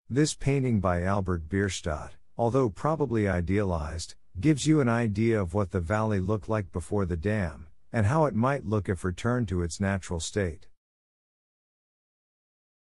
This painting by Albert Bierstadt, although probably idealized, gives you an idea of what the valley looked like before the dam, and how it might look if returned to its natural state.